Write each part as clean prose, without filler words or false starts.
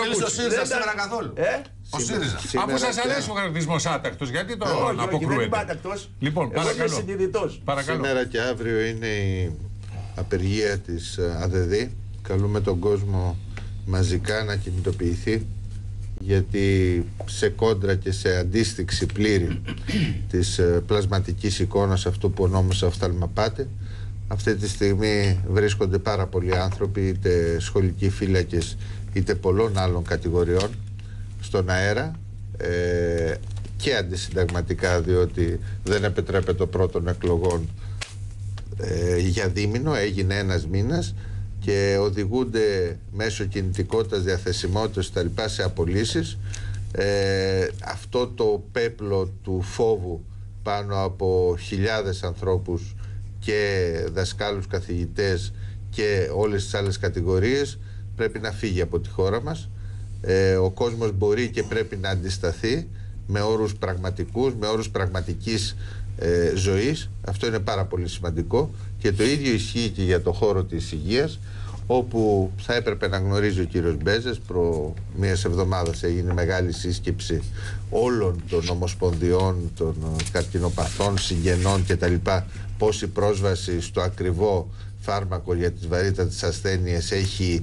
μίλησε ο ΣΥΡΙΖΑ σήμερα καθόλου. Ο ΣΥΡΙΖΑ. Αφού σας αρέσει ο χαρακτηρισμός άτακτος, γιατί το αποκρούετε? Δεν είμαι άτακτος. Λοιπόν, παρακαλώ. Σήμερα και αύριο είναι η απεργία της ΑΔΔ. Καλούμε τον κόσμο μαζικά να κινητοποιηθεί, γιατί σε κόντρα και σε αντίστοιξη πλήρη της πλασματικής εικόνας, αυτού που ονόμασα οφθαλμαπάτε, αυτή τη στιγμή βρίσκονται πάρα πολλοί άνθρωποι, είτε σχολικοί φύλακες είτε πολλών άλλων κατηγοριών, στον αέρα, και αντισυνταγματικά, διότι δεν επιτρέπεται ο πρώτων εκλογών για δίμηνο, έγινε ένας μήνας, και οδηγούνται μέσω κινητικότητας, διαθεσιμότητας κτλ. Σε απολύσεις. Αυτό το πέπλο του φόβου πάνω από χιλιάδες ανθρώπους και δασκάλους, καθηγητές και όλες τις άλλες κατηγορίες πρέπει να φύγει από τη χώρα μας. Ο κόσμος μπορεί και πρέπει να αντισταθεί με όρους πραγματικούς, με όρους πραγματικής ζωής. Αυτό είναι πάρα πολύ σημαντικό, και το ίδιο ισχύει και για το χώρο της υγείας, όπου θα έπρεπε να γνωρίζει ο κύριος Μπέζες. Προ μίας εβδομάδας έγινε μεγάλη σύσκεψη όλων των ομοσπονδιών, των καρκινοπαθών, συγγενών κτλ. Πώς η πρόσβαση στο ακριβό φάρμακο για τις βαρύτατες ασθένειες έχει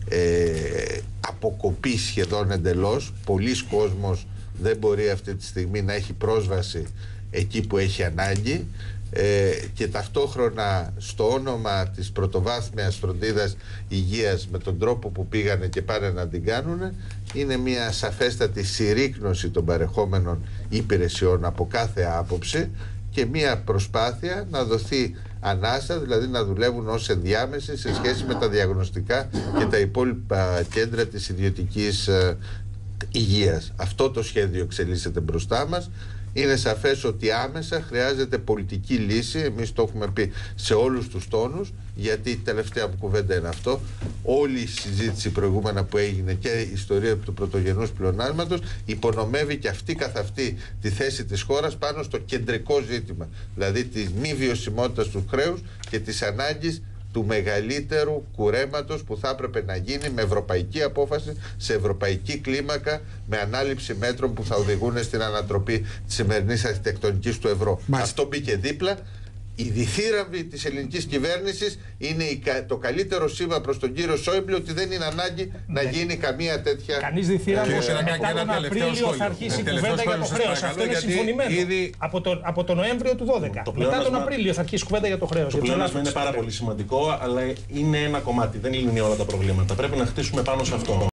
αποκοπεί σχεδόν εντελώς. Πολλοί κόσμος δεν μπορεί αυτή τη στιγμή να έχει πρόσβαση εκεί που έχει ανάγκη, και ταυτόχρονα στο όνομα της πρωτοβάθμιας φροντίδας υγείας, με τον τρόπο που πήγανε και πάνε να την κάνουν, είναι μια σαφέστατη συρρίκνωση των παρεχόμενων υπηρεσιών από κάθε άποψη, και μια προσπάθεια να δοθεί ανάσα, δηλαδή να δουλεύουν ως ενδιάμεση σε σχέση με τα διαγνωστικά και τα υπόλοιπα κέντρα της ιδιωτικής υγείας. Αυτό το σχέδιο εξελίσσεται μπροστά μας. Είναι σαφές ότι άμεσα χρειάζεται πολιτική λύση. Εμείς το έχουμε πει σε όλους τους τόνους, γιατί η τελευταία μου κουβέντα είναι αυτό. Όλη η συζήτηση προηγούμενα που έγινε και η ιστορία του πρωτογενούς πλεονάσματος υπονομεύει και αυτή καθ' αυτή τη θέση της χώρας πάνω στο κεντρικό ζήτημα, δηλαδή της μη βιωσιμότητας του χρέους και της ανάγκης του μεγαλύτερου κουρέματος που θα έπρεπε να γίνει με ευρωπαϊκή απόφαση, σε ευρωπαϊκή κλίμακα, με ανάληψη μέτρων που θα οδηγούν στην ανατροπή της σημερινής αρχιτεκτονικής του ευρώ. Αυτό μπήκε δίπλα. Η διθύραμβη της ελληνικής κυβέρνησης είναι το καλύτερο σήμα προς τον κύριο Σόιμπλε ότι δεν είναι ανάγκη να γίνει καμία τέτοια. Κανείς διθύραμβη. Μετά τον Απρίλιο θα αρχίσει η κουβέντα για το χρέος. Αυτό είναι συμφωνημένο. Από τον Νοέμβριο του 2012. Μετά τον Απρίλιο θα αρχίσει η κουβέντα για το χρέος. Το πλεόνασμα είναι πάρα πολύ σημαντικό, αλλά είναι ένα κομμάτι. Δεν λύνει όλα τα προβλήματα. Πρέπει να χτίσουμε πάνω σε αυτό.